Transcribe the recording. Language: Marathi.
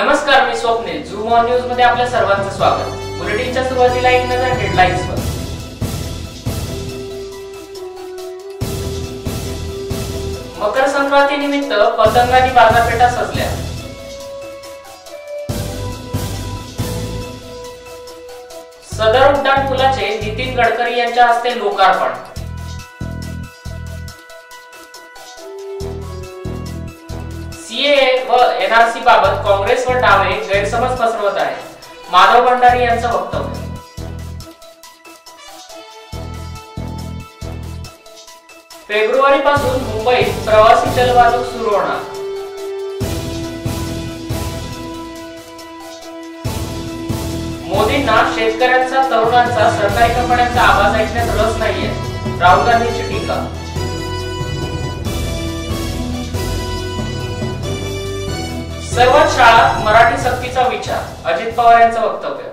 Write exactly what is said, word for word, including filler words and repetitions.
नमस्कार, मी स्वप्नील. झूम ऑन न्यूज मध्ये आपल्या सर्वांचं स्वागत. बुलेटिनच्या सुरुवातीला एक नजर हेडलाईन्सवर. मकर संक्रांती निमित्त पतंगांनी बाजारपेठा सजल्या. सदर उड्डाण पुलाचे नितीन गडकरी यांच्या हस्ते लोकार्पण. सीएए व एनआरसी बाबत काँग्रेस व डावे गैरसमज पसरवत आहे. माधव भंडारी यांचं वक्तव्य. फेब्रुवारी पासून मुंबईत प्रवासी जलवाहतूक सुरू होणार. मोदींना शेतकऱ्यांचा, तरुणांचा, सरकारी कंपन्यांचा आवाज ऐकण्यात रस नाहीये. राहुल गांधींची टीका. सर्वच शाळा मराठी सक्तीचा विचार. अजित पवार यांचं वक्तव्य.